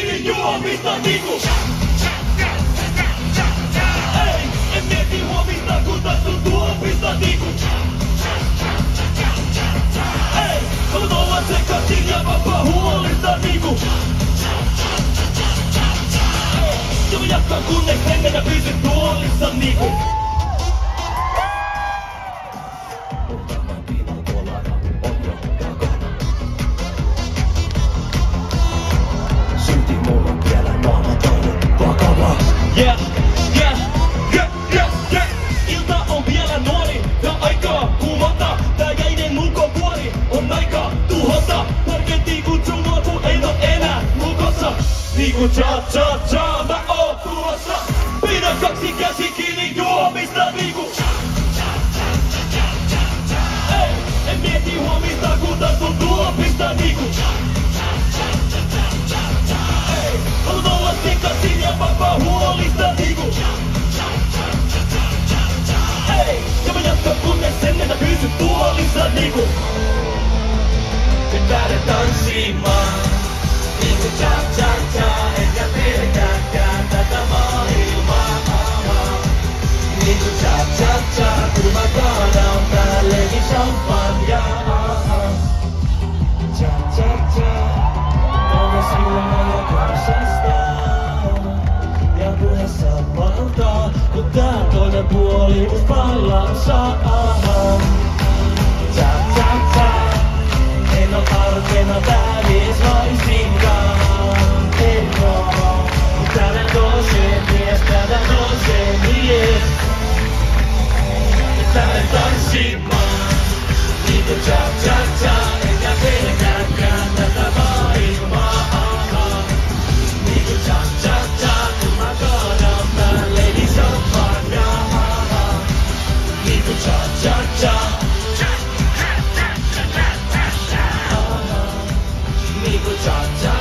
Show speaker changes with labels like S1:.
S1: kiinni juomista niinku. Ei, en mieti huomista kun taistun tuopista niinku. Ei, haluat olla sekaisin ja vapaa huolista niinku. Ja mä jatkan kunnes hengenä pysyn tuolissa niinku. Yeah, yeah, yeah, yeah, yeah. Ilta on vielä nuori ja aikaa kuumata. Tää jäinen ulkopuoli on aika tuhota. Tarkettiin kutsuu mua kun ei oo enää lukossa. Niinku cha cha cha mä oon tulossa. Pidä kaksi käsi kiinni juomista niinku. Ei, en mieti huomista kun taistun tuopista niinku. Ei, haluat olla sekaisin ja vapaa huolista niinku. Ei, ja mä jatkan kunnes ennen mä pysyn tuolissa niinku. Nyt lähden tanssimaan niinku cha cha cha, enkä pelkääkään tätä maailmaa. Niinku cha cha cha, kun mä kaadan päälleni champagnea. Cha cha cha, toinen silmä ja karsastaa. Ja puheessa valtaa, kun tää toinen puoli mut vallan saa. Cha cha cha, en oo arkena tää mies laisinkaan. En oo, mut täällä nousee mies, täällä nousee mies. Nyt lähden tanssimaan, niinku cha cha cha, enkä pelkääkään tätä maailmaa. Niinku cha cha cha, kun mä kaadan päälleni champagnea. Niinku cha cha cha. Niinku cha cha